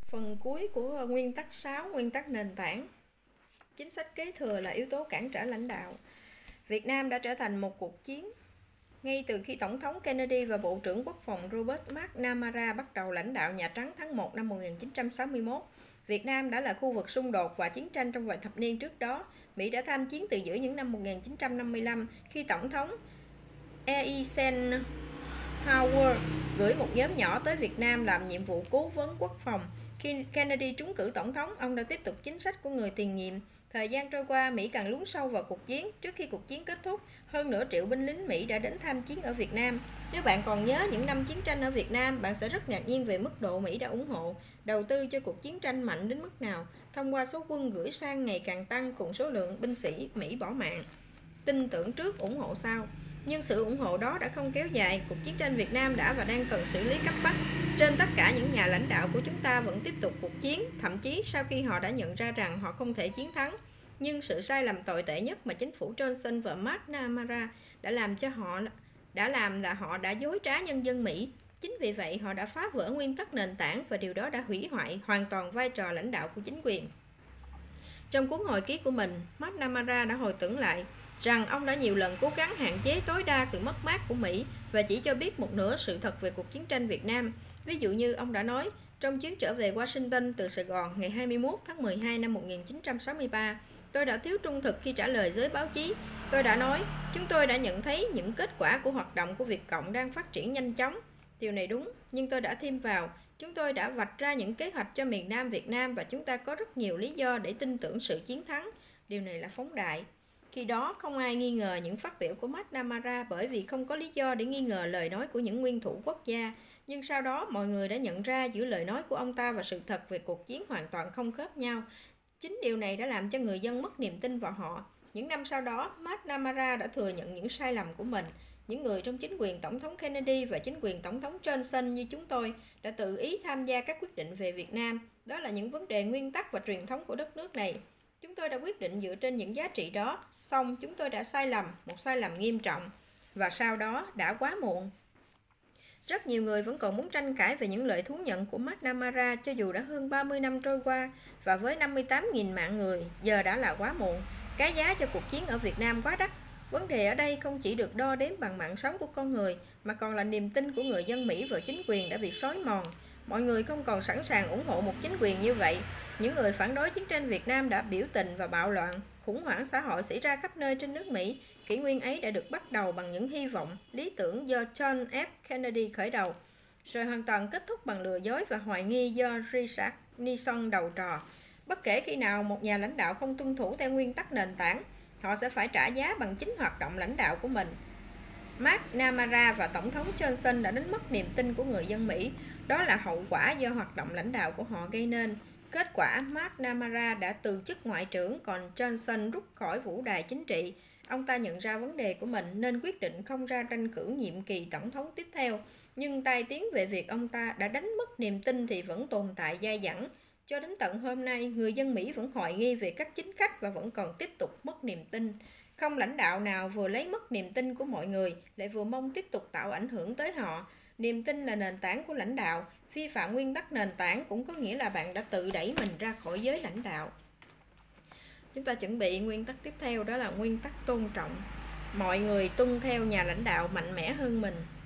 Phần cuối của nguyên tắc 6, nguyên tắc nền tảng. Chính sách kế thừa là yếu tố cản trở lãnh đạo. Việt Nam đã trở thành một cuộc chiến. Ngay từ khi Tổng thống Kennedy và Bộ trưởng Quốc phòng Robert McNamara bắt đầu lãnh đạo Nhà Trắng tháng 1 năm 1961, Việt Nam đã là khu vực xung đột và chiến tranh trong vài thập niên trước đó. Mỹ đã tham chiến từ giữa những năm 1955 khi Tổng thống Eisenhower gửi một nhóm nhỏ tới Việt Nam làm nhiệm vụ cố vấn quốc phòng. Khi Kennedy trúng cử tổng thống, ông đã tiếp tục chính sách của người tiền nhiệm. Thời gian trôi qua, Mỹ càng lún sâu vào cuộc chiến. Trước khi cuộc chiến kết thúc, hơn nửa triệu binh lính Mỹ đã đến tham chiến ở Việt Nam. Nếu bạn còn nhớ những năm chiến tranh ở Việt Nam, bạn sẽ rất ngạc nhiên về mức độ Mỹ đã ủng hộ, đầu tư cho cuộc chiến tranh mạnh đến mức nào, thông qua số quân gửi sang ngày càng tăng cùng số lượng binh sĩ Mỹ bỏ mạng. Tin tưởng trước, ủng hộ sau. Nhưng sự ủng hộ đó đã không kéo dài. Cuộc chiến tranh Việt Nam đã và đang cần xử lý cấp bách. Trên tất cả, những nhà lãnh đạo của chúng ta vẫn tiếp tục cuộc chiến, thậm chí sau khi họ đã nhận ra rằng họ không thể chiến thắng. Nhưng sự sai lầm tồi tệ nhất mà chính phủ Johnson và McNamara đã làm là họ đã dối trá nhân dân Mỹ. Chính vì vậy, họ đã phá vỡ nguyên tắc nền tảng và điều đó đã hủy hoại hoàn toàn vai trò lãnh đạo của chính quyền. Trong cuốn hồi ký của mình, McNamara đã hồi tưởng lại rằng ông đã nhiều lần cố gắng hạn chế tối đa sự mất mát của Mỹ và chỉ cho biết một nửa sự thật về cuộc chiến tranh Việt Nam. Ví dụ như ông đã nói, trong chuyến trở về Washington từ Sài Gòn ngày 21 tháng 12 năm 1963, tôi đã thiếu trung thực khi trả lời giới báo chí. Tôi đã nói, chúng tôi đã nhận thấy những kết quả của hoạt động của Việt Cộng đang phát triển nhanh chóng. Điều này đúng, nhưng tôi đã thêm vào, chúng tôi đã vạch ra những kế hoạch cho miền Nam Việt Nam và chúng ta có rất nhiều lý do để tin tưởng sự chiến thắng. Điều này là phóng đại. Khi đó, không ai nghi ngờ những phát biểu của McNamara bởi vì không có lý do để nghi ngờ lời nói của những nguyên thủ quốc gia. Nhưng sau đó, mọi người đã nhận ra giữa lời nói của ông ta và sự thật về cuộc chiến hoàn toàn không khớp nhau. Chính điều này đã làm cho người dân mất niềm tin vào họ. Những năm sau đó, McNamara đã thừa nhận những sai lầm của mình. Những người trong chính quyền Tổng thống Kennedy và chính quyền Tổng thống Johnson như chúng tôi đã tự ý tham gia các quyết định về Việt Nam. Đó là những vấn đề nguyên tắc và truyền thống của đất nước này. Chúng tôi đã quyết định dựa trên những giá trị đó, song chúng tôi đã sai lầm, một sai lầm nghiêm trọng, và sau đó đã quá muộn. Rất nhiều người vẫn còn muốn tranh cãi về những lời thú nhận của McNamara cho dù đã hơn 30 năm trôi qua, và với 58.000 mạng người, giờ đã là quá muộn. Cái giá cho cuộc chiến ở Việt Nam quá đắt. Vấn đề ở đây không chỉ được đo đếm bằng mạng sống của con người, mà còn là niềm tin của người dân Mỹ vào chính quyền đã bị xói mòn. Mọi người không còn sẵn sàng ủng hộ một chính quyền như vậy. Những người phản đối chiến tranh Việt Nam đã biểu tình và bạo loạn. Khủng hoảng xã hội xảy ra khắp nơi trên nước Mỹ. Kỷ nguyên ấy đã được bắt đầu bằng những hy vọng, lý tưởng do John F. Kennedy khởi đầu, rồi hoàn toàn kết thúc bằng lừa dối và hoài nghi do Richard Nixon đầu trò. Bất kể khi nào một nhà lãnh đạo không tuân thủ theo nguyên tắc nền tảng, họ sẽ phải trả giá bằng chính hoạt động lãnh đạo của mình. McNamara và Tổng thống Johnson đã đánh mất niềm tin của người dân Mỹ. Đó là hậu quả do hoạt động lãnh đạo của họ gây nên. Kết quả, McNamara đã từ chức ngoại trưởng, còn Johnson rút khỏi vũ đài chính trị. Ông ta nhận ra vấn đề của mình nên quyết định không ra tranh cử nhiệm kỳ tổng thống tiếp theo. Nhưng tai tiếng về việc ông ta đã đánh mất niềm tin thì vẫn tồn tại dai dẳng. Cho đến tận hôm nay, người dân Mỹ vẫn hoài nghi về các chính khách và vẫn còn tiếp tục mất niềm tin. Không lãnh đạo nào vừa lấy mất niềm tin của mọi người, lại vừa mong tiếp tục tạo ảnh hưởng tới họ. Niềm tin là nền tảng của lãnh đạo. Vi phạm nguyên tắc nền tảng cũng có nghĩa là bạn đã tự đẩy mình ra khỏi giới lãnh đạo. Chúng ta chuẩn bị nguyên tắc tiếp theo, đó là nguyên tắc tôn trọng. Mọi người tuân theo nhà lãnh đạo mạnh mẽ hơn mình.